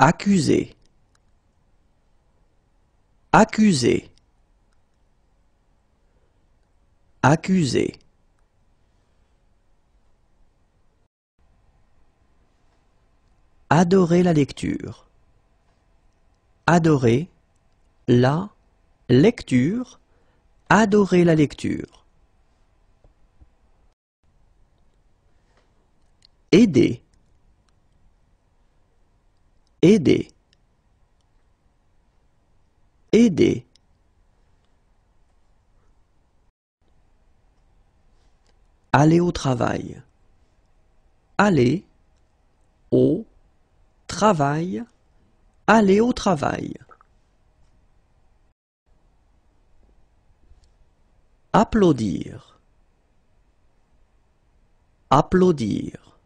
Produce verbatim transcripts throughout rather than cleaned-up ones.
Accuser. Accuser. Accuser. Adorer la lecture. Adorer la lecture. Adorer la lecture. Aider. Aider. Aider. Aller au travail. Aller au travail. Aller au travail. Applaudir. Applaudir.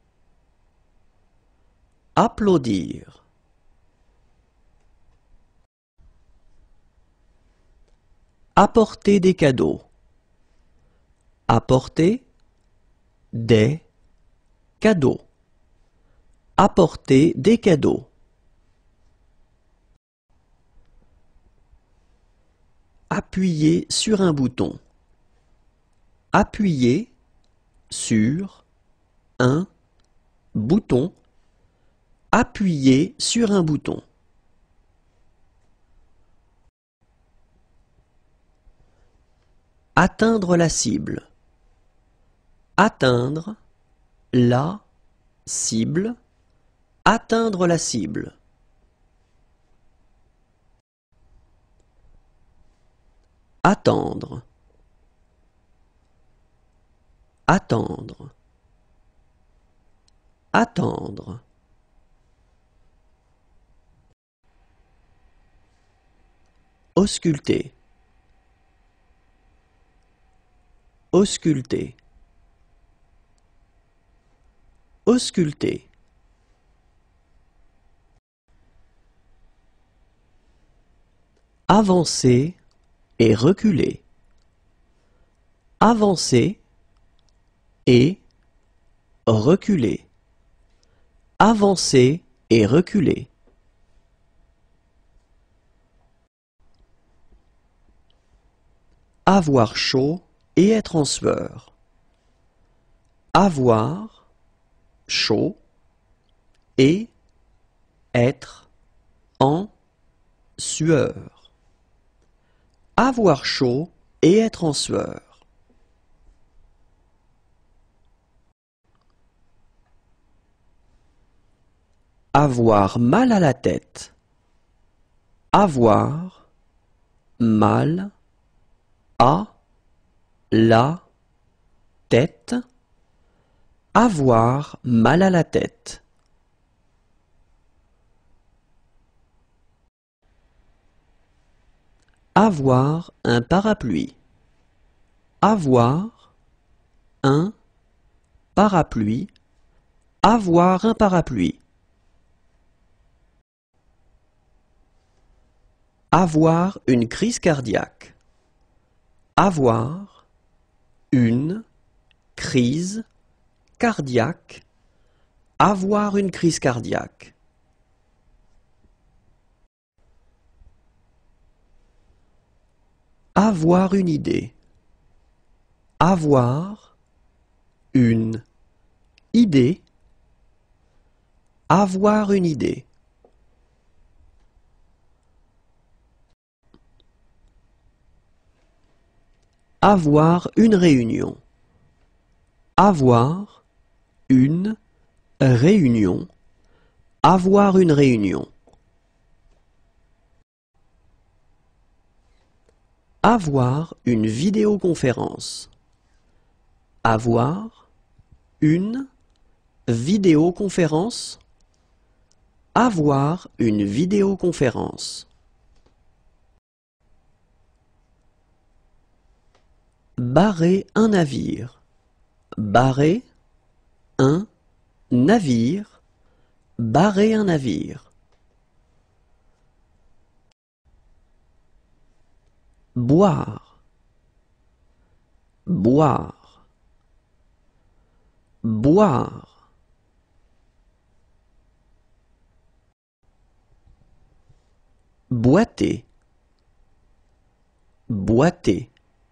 Applaudir. Apporter des cadeaux. Apporter des cadeaux. Apporter des cadeaux. Appuyer sur un bouton. Appuyer sur un bouton. Appuyer sur un bouton. Atteindre la cible. Atteindre la cible. Atteindre la cible. Attendre. Attendre. Attendre. Ausculter. Ausculter. Ausculter. Avancer et reculer. Avancer et reculer. Avancer et reculer. Avoir chaud et être en sueur. Avoir chaud et être en sueur. Avoir chaud et être en sueur. Avoir mal à la tête. Avoir mal à la tête. Avoir mal à la tête. Avoir un parapluie. Avoir un parapluie. Avoir un parapluie. Avoir une crise cardiaque. Avoir une crise cardiaque. Avoir une crise cardiaque. Avoir une idée. Avoir une idée. Avoir une idée. Avoir une réunion. Avoir une réunion. Avoir une réunion. Avoir une vidéoconférence. Avoir une vidéoconférence. Avoir une vidéoconférence. Barrer un navire. Barrer un navire. Barrer un navire. Boire. Boire. Boire. boiter, boiter,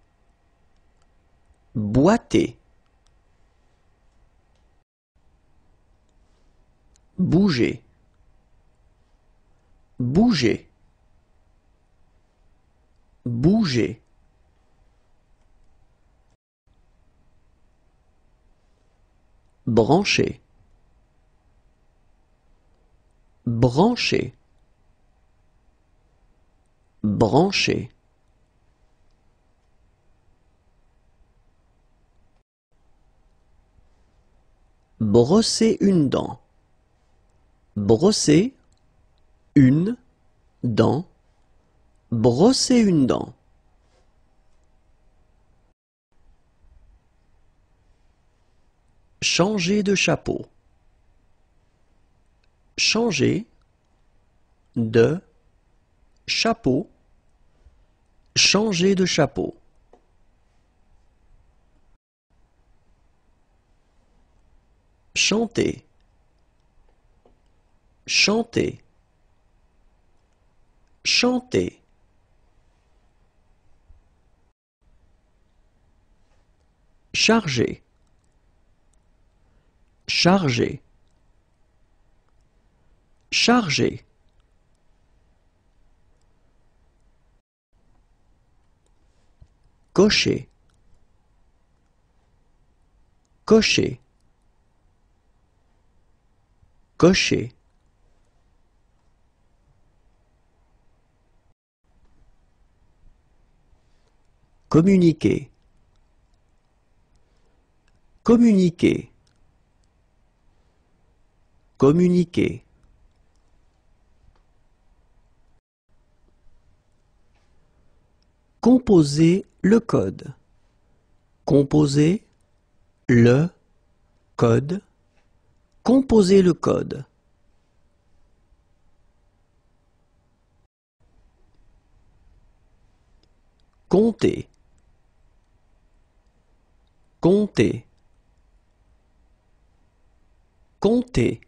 boiter, bouger, bouger, bouger, brancher, brancher, brancher, brosser une dent, brosser une dent, brosser une dent, changer de chapeau, changer de chapeau, changer de chapeau, chanter, chanter, chanter, charger, charger, charger, cocher, cocher, cocher, communiquer, communiquer, communiquer, composer le code, composer le code, composer le code, compter, compter, compter,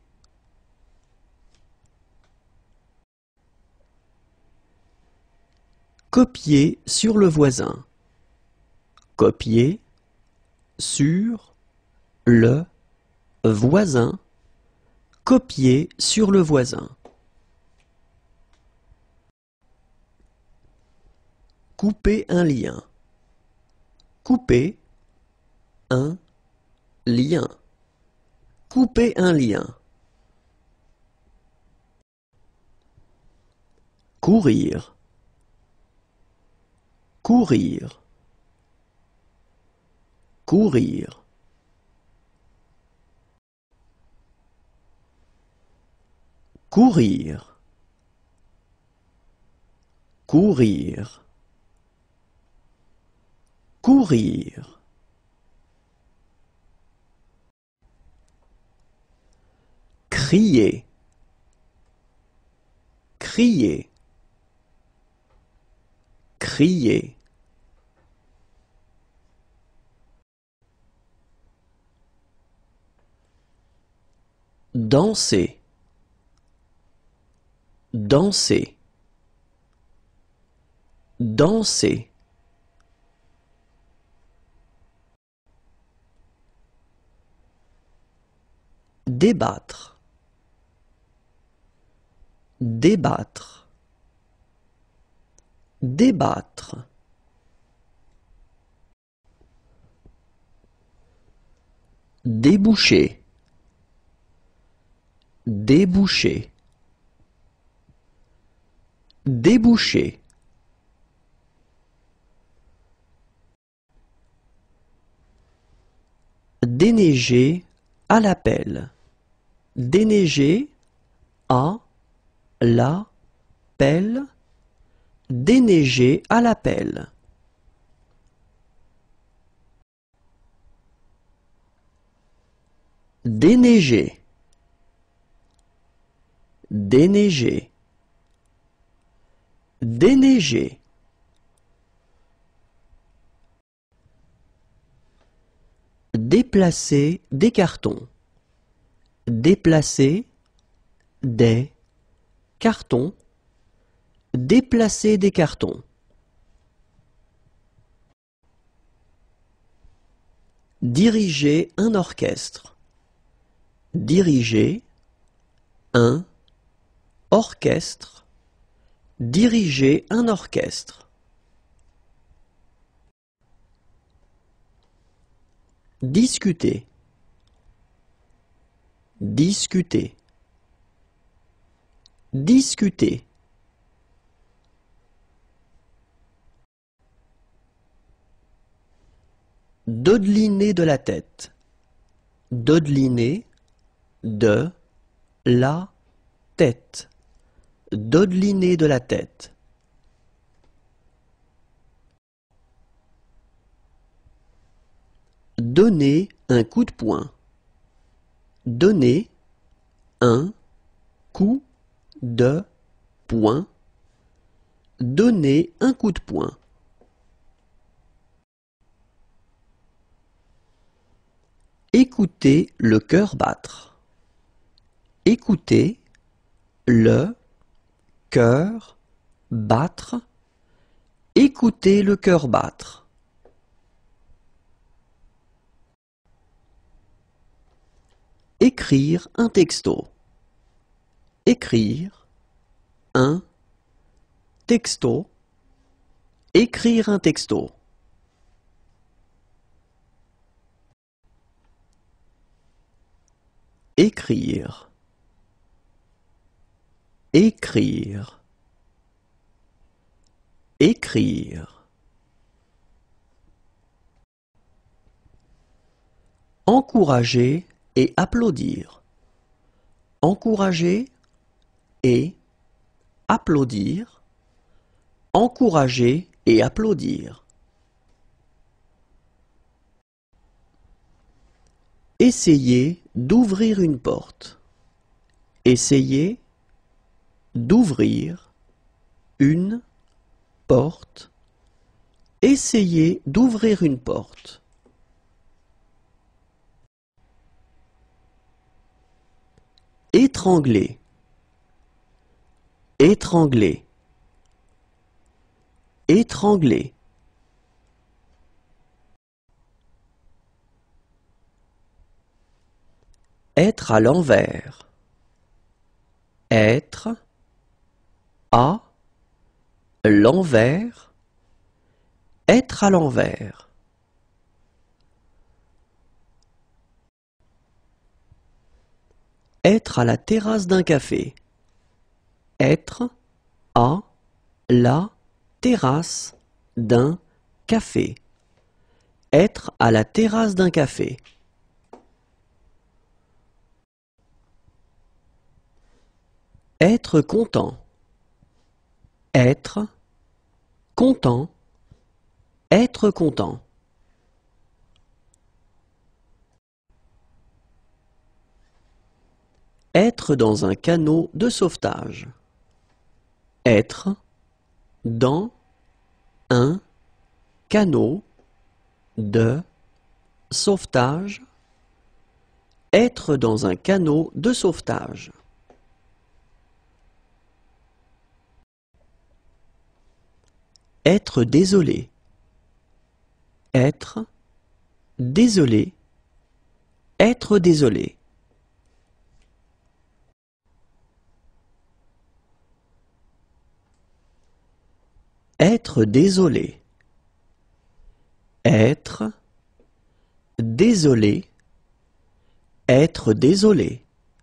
copier sur le voisin, copier sur le voisin, copier sur le voisin, couper un lien, couper un lien, couper un lien, courir, courir, courir, courir, courir, courir, crier, crier, crier, danser, danser, danser, débattre, débattre, débattre, déboucher, déboucher, déboucher, déneiger à la pelle, déneiger à la pelle, déneiger à la pelle, déneiger, déneiger, déneiger, déplacer des cartons, déplacer des cartons, Déplacer des cartons. Diriger un orchestre. Diriger un orchestre. Diriger un orchestre. Discuter. Discuter. Discuter. Dodeliner de la tête. Dodeliner de la tête. Dodeliner de la tête. Donner un coup de poing. Donner un coup de poing. Donner un coup de poing. Écouter le cœur battre. Écouter le cœur battre. Écouter le cœur battre. Écrire un texto. Écrire un texto. Écrire un texto. Écrire. Écrire. Écrire. Encourager et applaudir. Encourager et applaudir. Encourager et applaudir. Essayer d'ouvrir une porte. Essayer d'ouvrir une porte. Essayer d'ouvrir une porte. Étrangler. Étrangler. Étrangler. Être à l'envers. Être à l'envers. Être à l'envers. Être à la terrasse d'un café. Être à la terrasse d'un café. Être à la terrasse d'un café. Être content. Être content. Être content. Être dans un canot de sauvetage. Être dans un canot de sauvetage. Être dans un canot de sauvetage. Être désolé. Être désolé. Être désolé. Être désolé. Être désolé. Être désolé.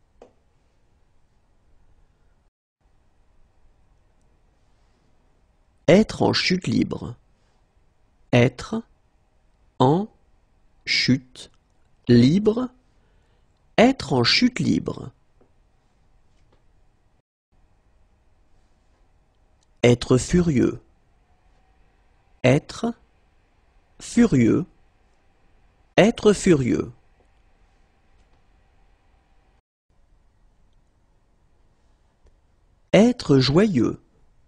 Être en chute libre. Être en chute libre. Être en chute libre. Être furieux. Être furieux. Être furieux. Être joyeux.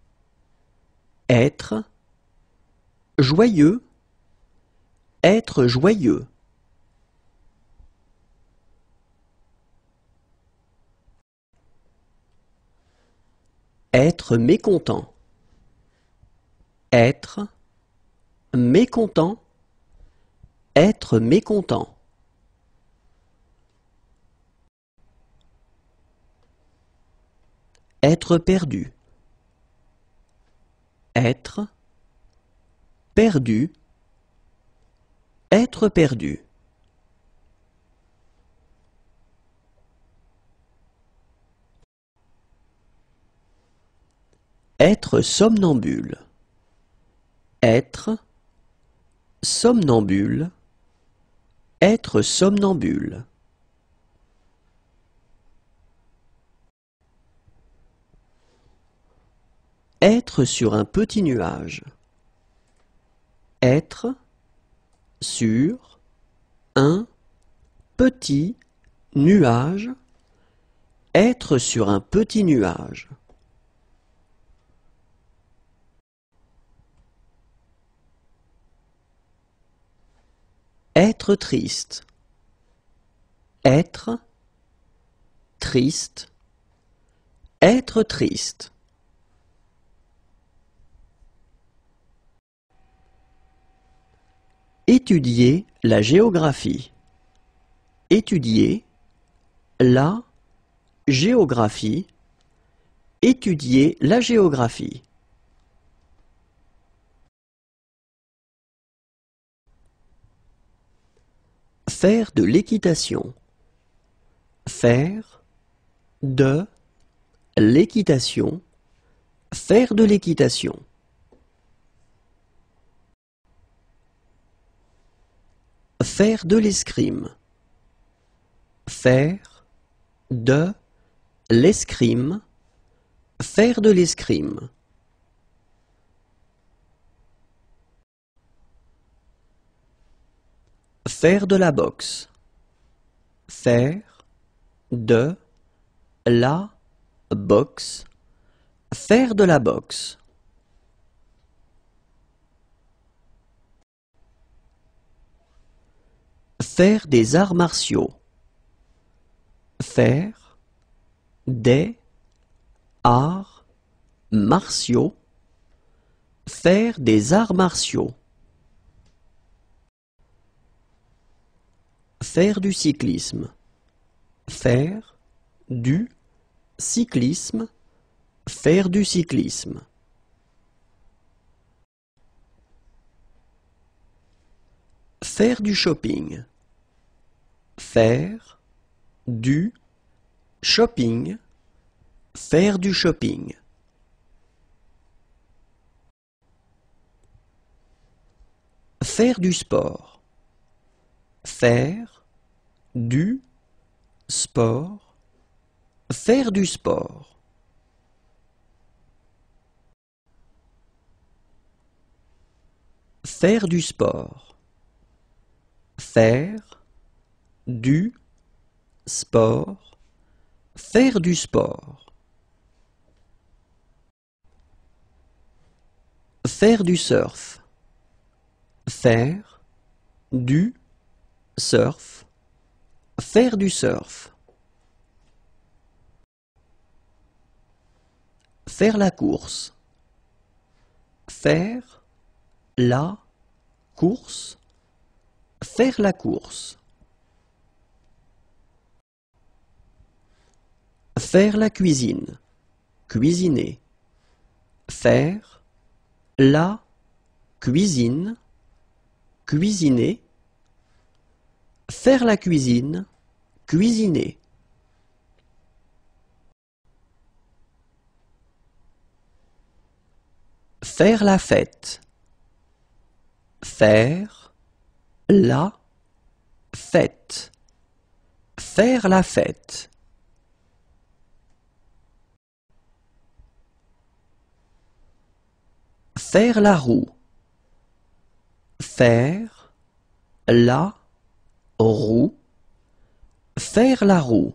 Être joyeux. Être joyeux. Être mécontent. être, mécontent, être mécontent. Être perdu, être, perdu, être perdu. Être somnambule, être, somnambule, être somnambule. Être sur un petit nuage, être, sur, un, petit, nuage, être sur un petit nuage. Être triste, être, triste, être triste. Étudier la géographie. Étudier la géographie. Étudier la géographie. Faire de l'équitation. Faire de l'équitation. Faire de l'équitation. Faire de l'escrime. Faire de l'escrime. Faire de l'escrime. Faire de la boxe. Faire de la boxe. Faire de la boxe. Faire des arts martiaux. Faire des arts martiaux. Faire des arts martiaux. Faire du cyclisme. Faire du cyclisme. Faire du cyclisme. Faire du shopping. Faire du shopping. Faire du shopping. Faire du sport. Faire du sport. Faire du sport. Faire du sport. Faire du sport. Faire du sport. Faire du surf. Faire du surf. Faire du surf. Faire la course. Faire la course. Faire la course. Faire la cuisine. Cuisiner. Faire la cuisine. Cuisiner. Faire la cuisine. Cuisiner. Faire la fête. Faire la fête. Faire la fête. Faire la roue. Faire la roue. Faire la roue.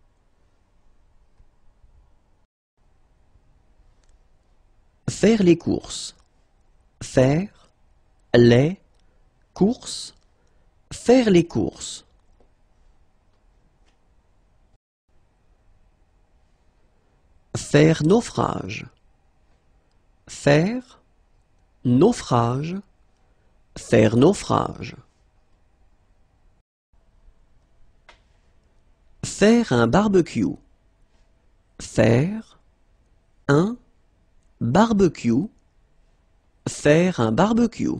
Faire les courses. Faire les courses. Faire les courses. Faire naufrage. Faire naufrage, faire naufrage. Faire un barbecue. Faire un barbecue. Faire un barbecue.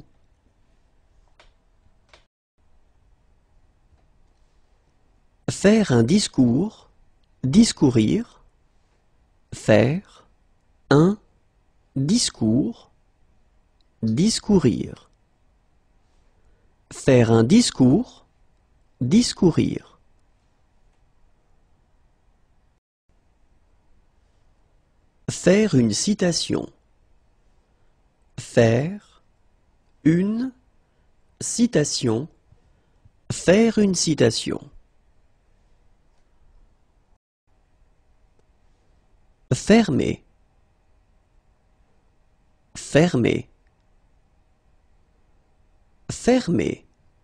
Faire un discours. Discourir. Faire un discours. Discourir. Faire un discours. Discourir. Faire une citation. Faire une citation. Faire une citation. Fermer. Fermer. Fermer.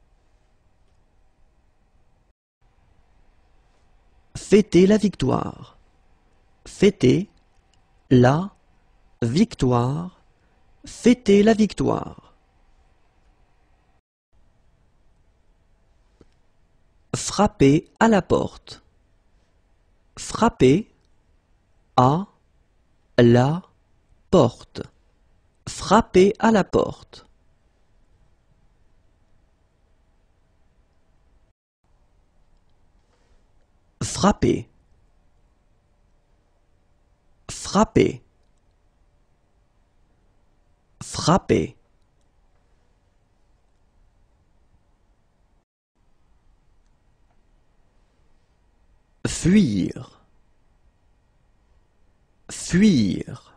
Fêter la victoire. Fêter la victoire. Fêter la victoire. Frapper à la porte. Frapper à la porte. Frapper à la porte. Frapper. Frapper. Frapper. Fuir. Fuir.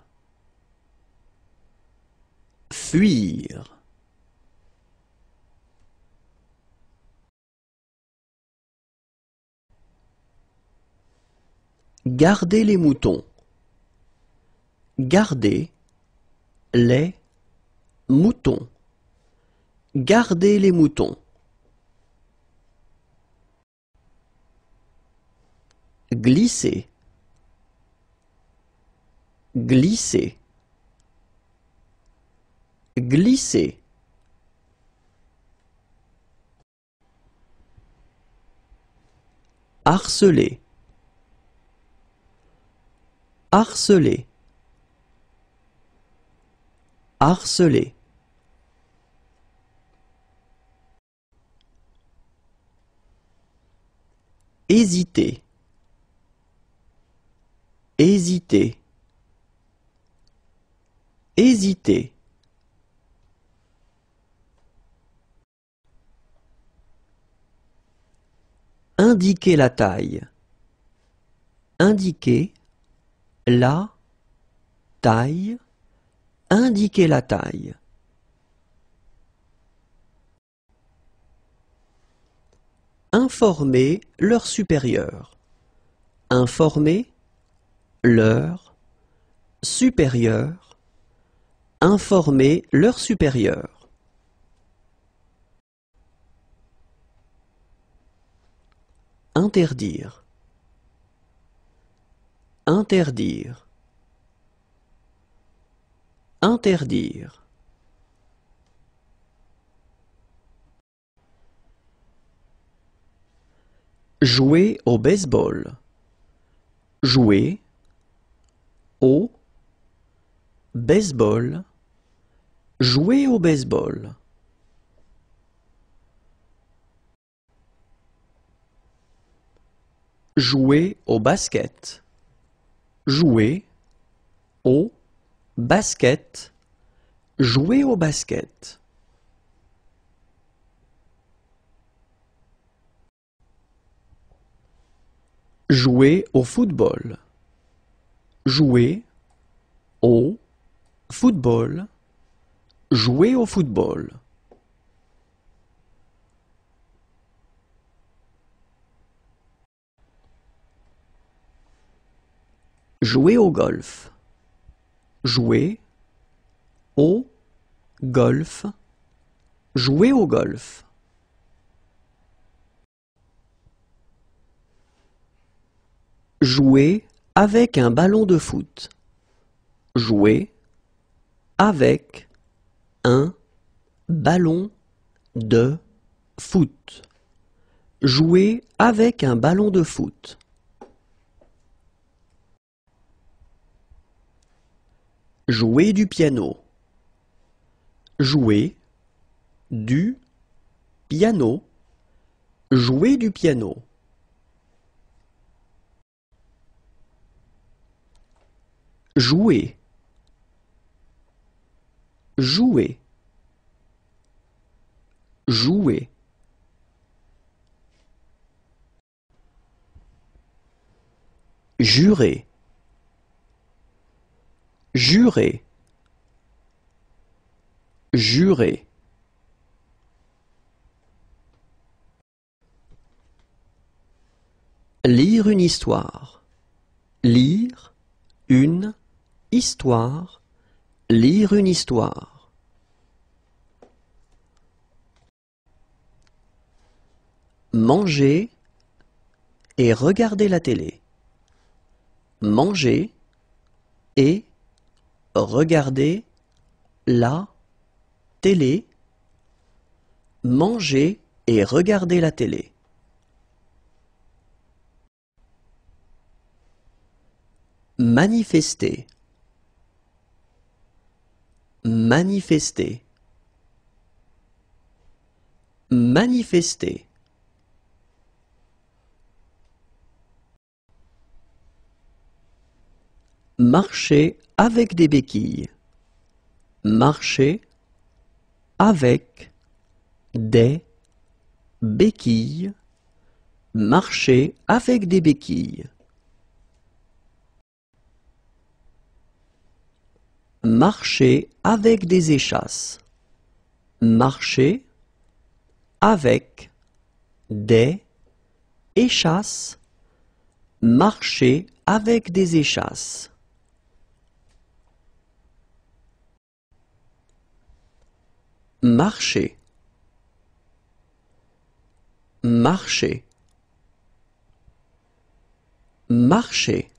Fuir. Garder les moutons. Garder les moutons. Garder les moutons. Glisser. Glisser. Glisser. Harceler. Harceler. Harceler. Hésiter. Hésiter. Hésiter. Indiquer la taille. Indiquer la taille. Indiquer la taille. Informer leur supérieur. Informer leur supérieur. Informer leur supérieur. Interdire. Interdire. Interdire. Jouer au baseball. Jouer au baseball. Jouer au baseball. Jouer au basket. Jouer au basket. Jouer au basket. Jouer au football. Jouer au football. Jouer au football. Jouer au golf. Jouer au golf. Jouer au golf. Jouer avec un ballon de foot. Jouer avec ballon de foot. Jouer avec un ballon de foot. Jouer du piano. Jouer du piano. Jouer du piano. Jouer. Jouer. Jouer. Jurer. Jurer. Jurer. Lire une histoire. Lire une histoire. Lire une histoire. Manger et regarder la télé. Manger et regarder la télé. Manger et regarder la télé. Manifester. Manifester. Manifester. Marcher avec des béquilles. Marcher avec des béquilles. Marcher avec des béquilles. Marcher avec des échasses. Marcher avec des échasses. Marcher avec des échasses. Marcher. Marcher. Marcher.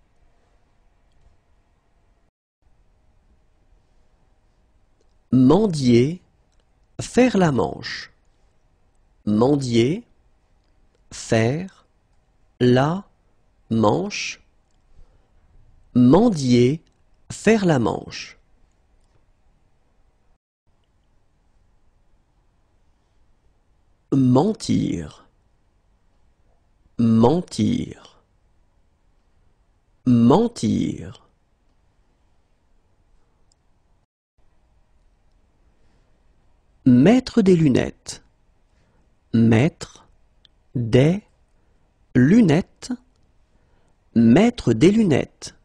Mendier, faire la manche. Mendier, faire la manche. Mendier, faire la manche. Mentir. Mentir. Mentir. Mettre des lunettes. Mettre des lunettes. Mettre des lunettes.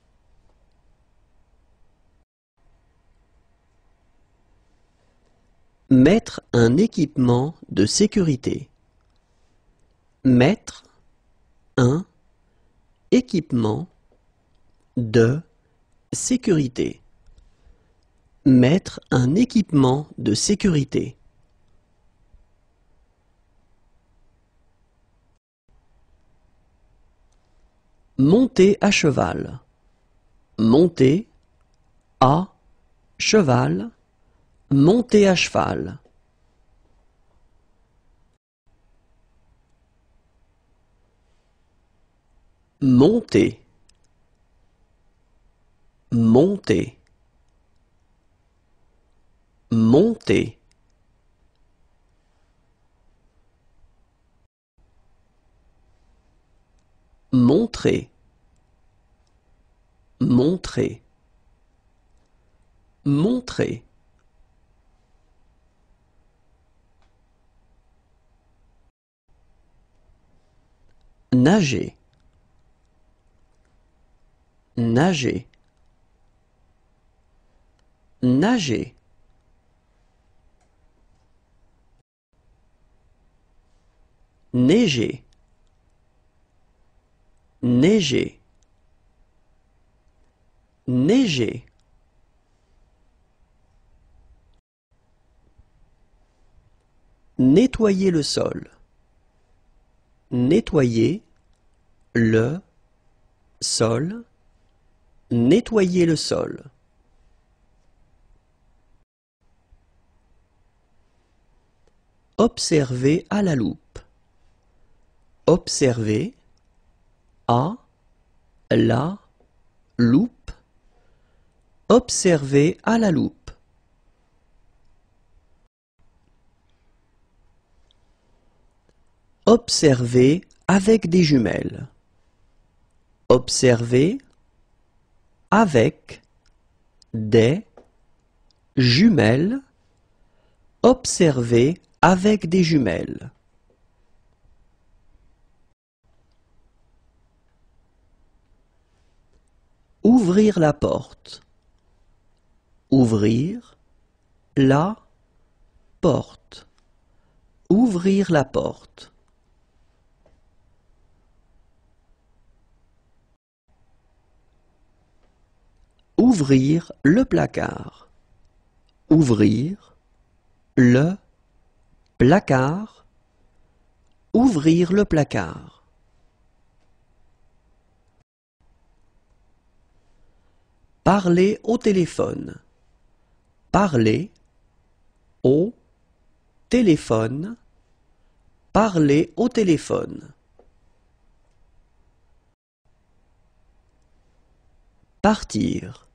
Mettre un équipement de sécurité. Mettre un équipement de sécurité. Mettre un équipement de sécurité. Monter à cheval. Monter à cheval. Monter à cheval. Monter. Monter. Monter. Montrer. Montrer. Montrer. Nager. Nager. Nager. Neiger. Neiger. Neiger. Nettoyer le sol. Nettoyer le sol. Nettoyer le sol. Observer à la loupe. Observer à la loupe. Observer à la loupe. Observer avec des jumelles. Observer avec des jumelles. Observer avec des jumelles. Ouvrir la porte. Ouvrir la porte. Ouvrir la porte. Ouvrir le placard. Ouvrir le placard. Ouvrir le placard. Parler au téléphone. Parler au téléphone. Parler au téléphone. Partir.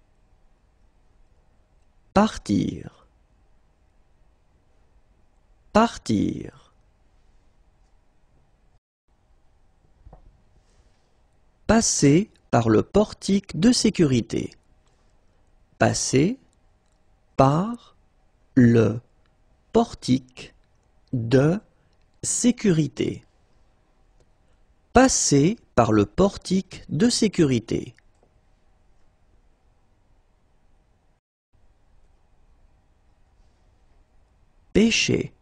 Partir. Partir. Passer par le portique de sécurité. Passer par le portique de sécurité. Passer par le portique de sécurité. Pêcher.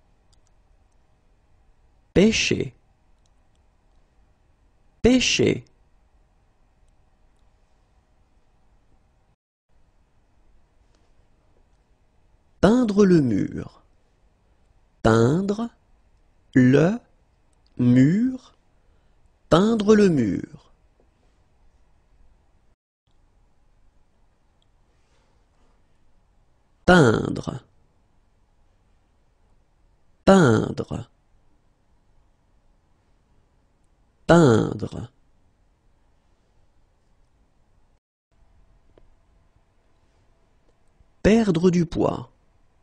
Pêcher. Pêcher. Peindre le mur. Peindre le mur. Peindre le mur. Peindre. Peindre. Peindre. Perdre du poids.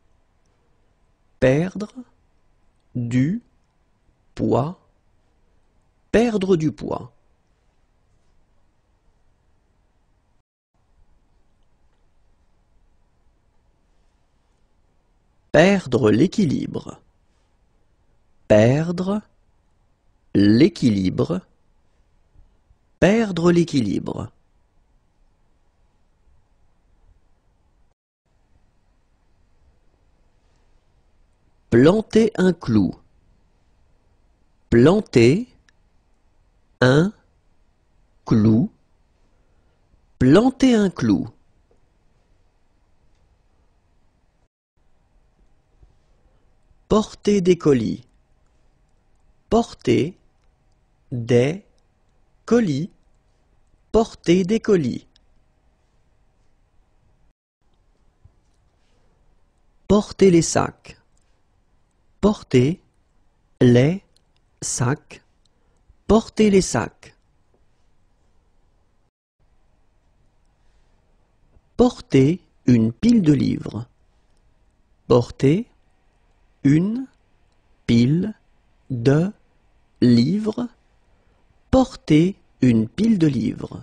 Perdre du poids. Perdre du poids. Perdre l'équilibre. Perdre l'équilibre. Perdre l'équilibre. Planter un clou. Planter un clou. Planter un clou. Porter des colis. Porter des colis. Porter des colis. Porter les sacs. Porter les sacs. Porter les sacs. Porter une pile de livres. Porter une pile de livres. Porter une pile de livres.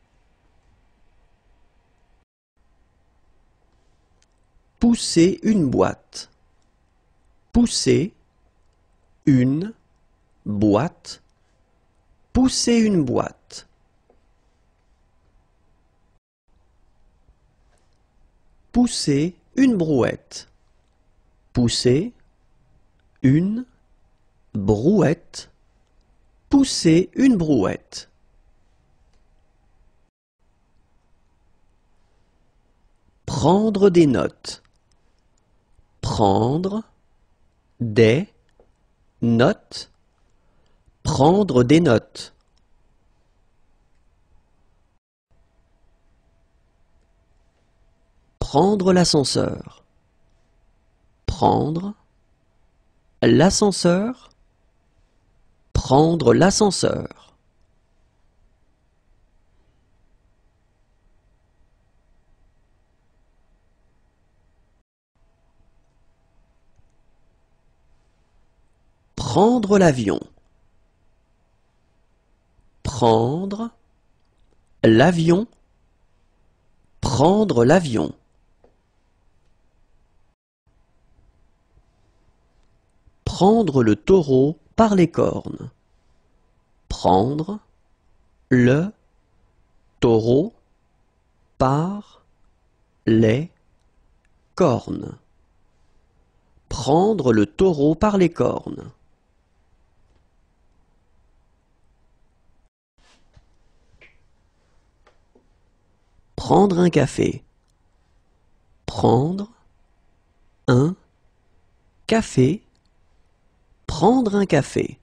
Pousser une boîte. Pousser une boîte. Pousser une boîte. Pousser une brouette. Pousser une brouette. Pousser une brouette. Prendre des notes. Prendre des notes. Prendre des notes. Prendre l'ascenseur. Prendre l'ascenseur, prendre l'ascenseur. Prendre l'avion. Prendre l'avion. Prendre l'avion. Prendre le taureau par les cornes. Prendre le taureau par les cornes. Prendre le taureau par les cornes. Prendre un café. Prendre un café. Prendre un café.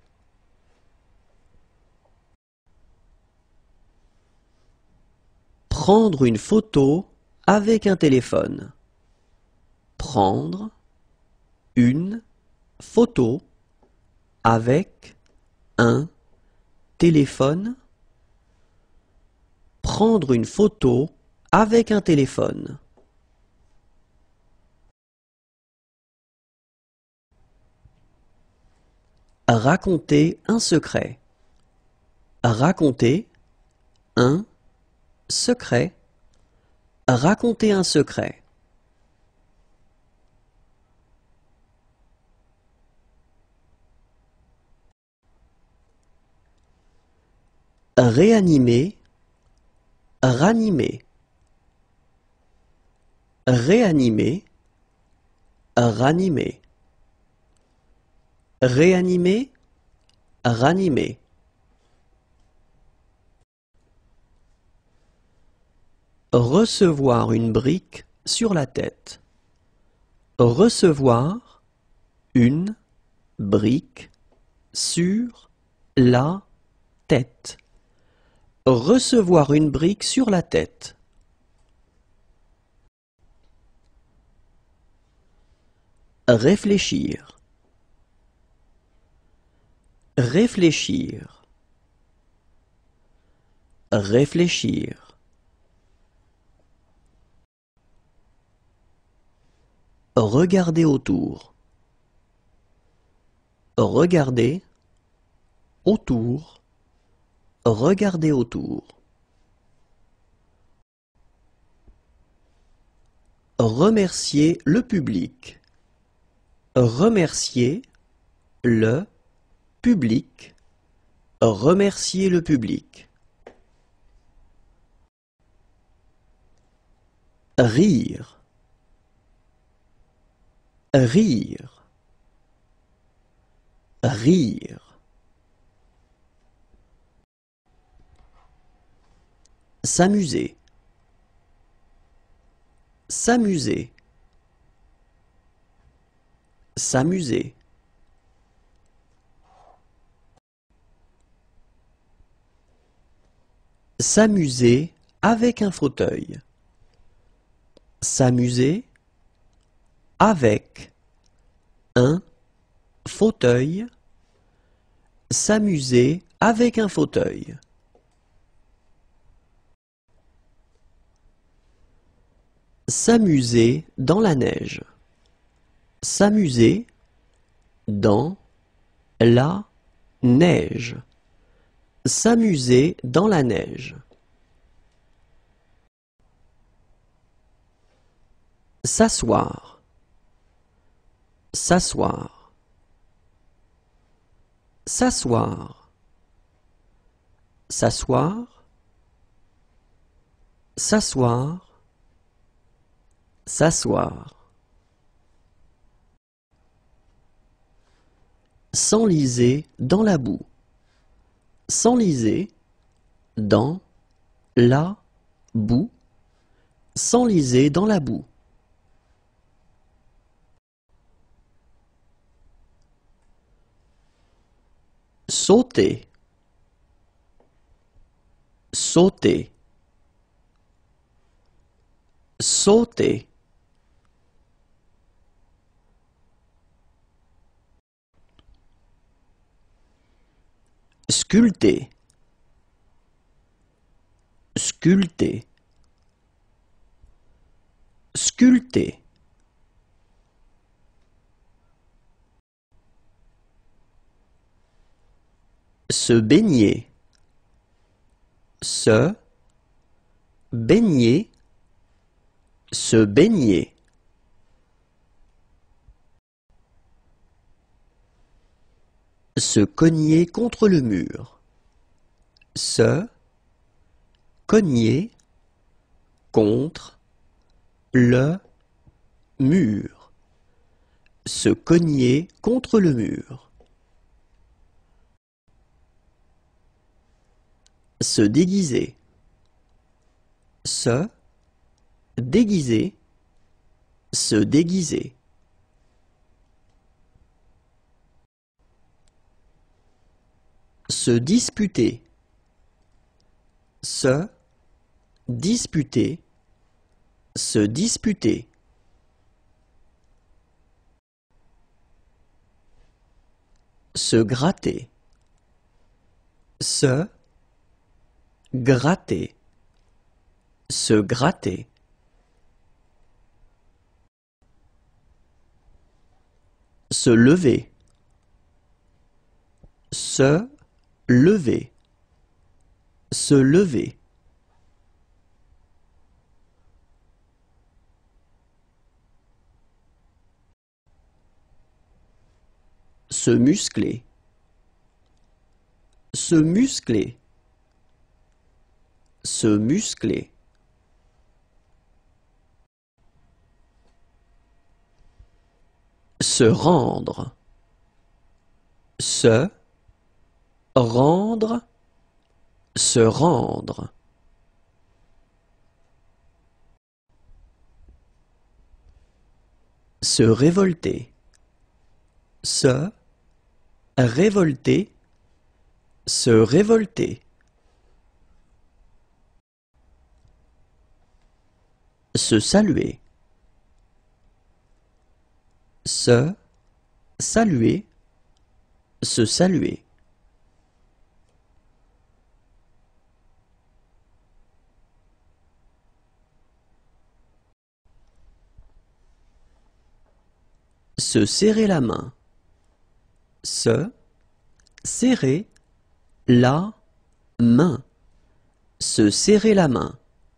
Prendre une photo avec un téléphone. Prendre une photo avec un téléphone. Prendre une photo avec un téléphone. Raconter un secret. Raconter un secret. Raconter un secret. Réanimer. Ranimer. Réanimer. Ranimer. Réanimer. Ranimer. Recevoir une brique sur la tête. Recevoir une brique sur la tête. Recevoir une brique sur la tête. Réfléchir. Réfléchir. Réfléchir. Regarder autour. Regarder autour. Regarder autour. Remercier le public. Remercier le public. Remercier le public. Rire. Rire. Rire. S'amuser. S'amuser. S'amuser. S'amuser avec un fauteuil. S'amuser avec un fauteuil. S'amuser avec un fauteuil. S'amuser dans la neige. S'amuser dans la neige. S'amuser dans la neige. S'asseoir. S'asseoir. S'asseoir. S'asseoir. S'asseoir. S'asseoir. S'enliser dans la boue. S'enliser dans la boue. S'enliser dans la boue. Sauter. Sauter. Sauter. Sculpter. Sculpter. Sculpter. Se baigner. Se baigner. Se baigner. Se cogner contre le mur. Se cogner contre le mur. Se cogner contre le mur. Se déguiser. Se déguiser. Se déguiser. Se disputer. Se disputer. Se disputer. Se gratter. Se gratter. Se gratter. Se lever. Se lever. Se lever. Se muscler. Se muscler. Se muscler. Se rendre. Se rendre. Se rendre. Se révolter. Se révolter. Se révolter. Se saluer. Se saluer. Se saluer. Se serrer la main. Se serrer la main. Se serrer la main.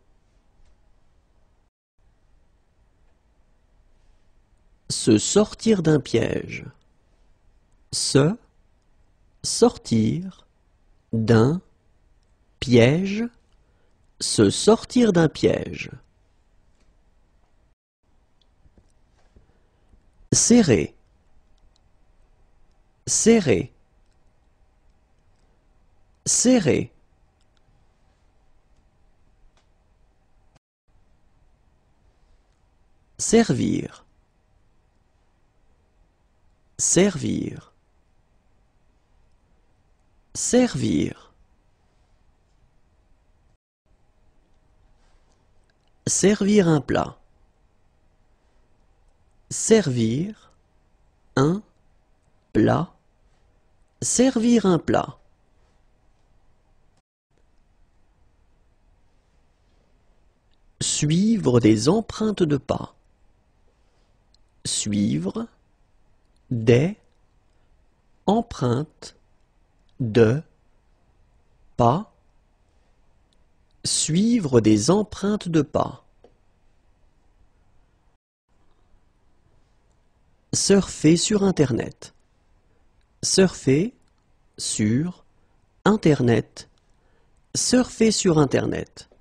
Se sortir d'un piège. Se sortir d'un piège. Se sortir d'un piège. Serrer. Serrer. Serrer. Servir. Servir. Servir. Servir un plat. Servir un plat. Servir un plat. Suivre des empreintes de pas. Suivre des empreintes de pas. Suivre des empreintes de pas. Surfer sur Internet. Surfer sur Internet. Surfer sur Internet.